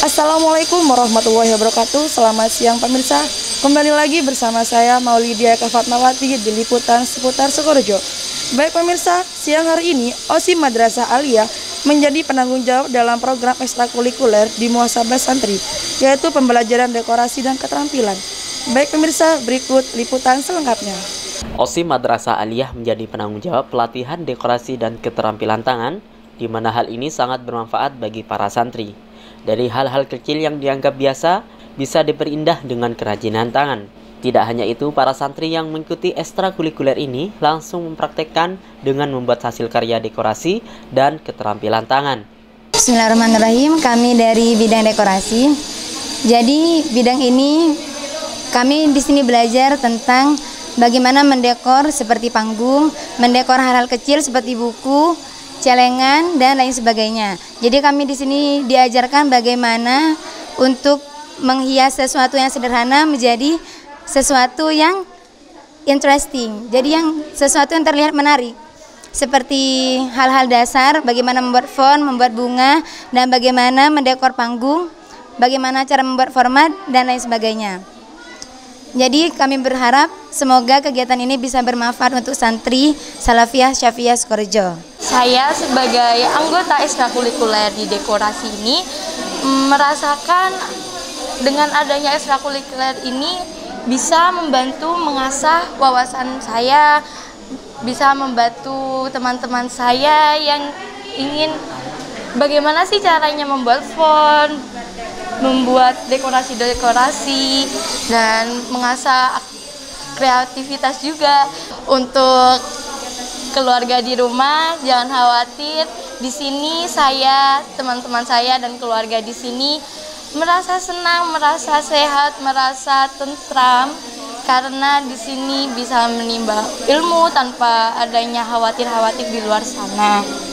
Assalamualaikum warahmatullahi wabarakatuh. Selamat siang pemirsa. Kembali lagi bersama saya Maulidia Kafatmawati di liputan seputar Sukorejo. Baik pemirsa, siang hari ini OSIS Madrasah Aliyah menjadi penanggung jawab dalam program ekstrakurikuler di Muhasabah Santri, yaitu pembelajaran dekorasi dan keterampilan. Baik pemirsa, berikut liputan selengkapnya. OSIS Madrasah Aliyah menjadi penanggung jawab pelatihan dekorasi dan keterampilan tangan, di mana hal ini sangat bermanfaat bagi para santri. Dari hal-hal kecil yang dianggap biasa, bisa diperindah dengan kerajinan tangan. Tidak hanya itu, para santri yang mengikuti ekstrakurikuler ini langsung mempraktekkan dengan membuat hasil karya dekorasi dan keterampilan tangan. Bismillahirrahmanirrahim, kami dari bidang dekorasi. Jadi bidang ini kami di sini belajar tentang bagaimana mendekor seperti panggung, mendekor hal-hal kecil seperti buku, celengan dan lain sebagainya. Jadi kami di sini diajarkan bagaimana untuk menghias sesuatu yang sederhana menjadi sesuatu yang interesting. Jadi sesuatu yang terlihat menarik. Seperti hal-hal dasar, bagaimana membuat font, membuat bunga, dan bagaimana mendekor panggung, bagaimana cara membuat format dan lain sebagainya. Jadi kami berharap semoga kegiatan ini bisa bermanfaat untuk santri Salafiyah Syafi'iyah Sukorejo. Saya sebagai anggota ekstrakurikuler di dekorasi ini merasakan dengan adanya ekstrakurikuler ini bisa membantu mengasah wawasan saya, bisa membantu teman-teman saya yang ingin bagaimana sih caranya membuat font, membuat dekorasi-dekorasi, dan mengasah kreativitas juga. Untuk keluarga di rumah, jangan khawatir. Di sini saya, teman-teman saya dan keluarga di sini merasa senang, merasa sehat, merasa tentram karena di sini bisa menimba ilmu tanpa adanya khawatir-khawatir di luar sana.